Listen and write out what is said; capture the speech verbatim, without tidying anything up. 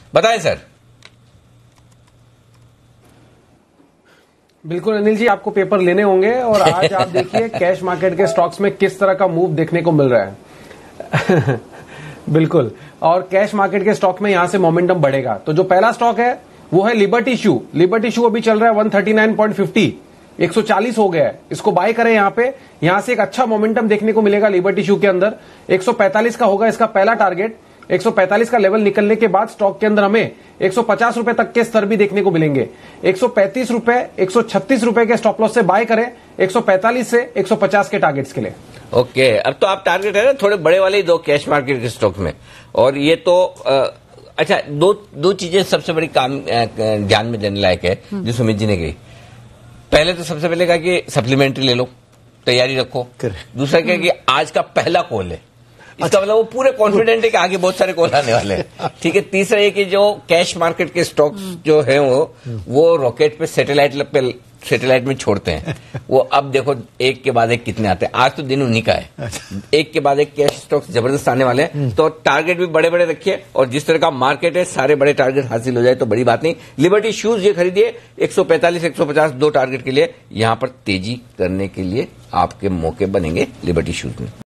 बताएं सर। बिल्कुल अनिल जी, आपको पेपर लेने होंगे और आज आप देखिए कैश मार्केट के स्टॉक्स में किस तरह का मूव देखने को मिल रहा है। बिल्कुल, और कैश मार्केट के स्टॉक में यहां से मोमेंटम बढ़ेगा। तो जो पहला स्टॉक है वो है लिबर्टी शू। लिबर्टी शू अभी चल रहा है एक सौ उनतालीस पॉइंट पचास, एक सौ चालीस हो गया है। इसको बाय करें यहां पे, यहां से एक अच्छा मोमेंटम देखने को मिलेगा लिबर्टी शू के अंदर। एक सौ पैंतालीस का होगा इसका पहला टारगेट। एक सौ पैंतालीस का लेवल निकलने के बाद स्टॉक के अंदर हमें एक सौ पचास रुपए तक के स्तर भी देखने को मिलेंगे। एक सौ पैंतीस रुपए, एक सौ छत्तीस रुपए के स्टॉप लॉस से बाय करें, एक सौ पैंतालीस से एक सौ पचास के टारगेट्स के लिए। ओके, अब तो आप टारगेट है ना थोड़े बड़े वाले ही दो कैश मार्केट के स्टॉक में। और ये तो आ, अच्छा, दो दो चीजें सबसे बड़ी काम ध्यान में देने लायक है जो सुमित जी ने कही। पहले तो सबसे पहले कहा कि सप्लीमेंट्री ले लो, तैयारी रखो। दूसरा क्या कि आज का पहला कॉल है, इसका मतलब वो पूरे कॉन्फिडेंट है कि आगे बहुत सारे कॉल आने वाले हैं। ठीक है। तीसरा ये कि जो कैश मार्केट के स्टॉक्स जो है वो वो रॉकेट पे सैटेलाइट पे सैटेलाइट में छोड़ते हैं। वो अब देखो एक के बाद एक कितने आते हैं। आज तो दिन उन्हीं का है, एक के बाद एक कैश स्टॉक्स जबरदस्त आने वाले हैं। तो टारगेट भी बड़े बड़े रखिए और जिस तरह का मार्केट है सारे बड़े टारगेट हासिल हो जाए तो बड़ी बात नहीं। लिबर्टी शूज ये खरीदिए एक सौ पैंतालीस एक सौ पचास दो टारगेट के लिए, यहां पर तेजी करने के लिए आपके मौके बनेंगे लिबर्टी शूज में।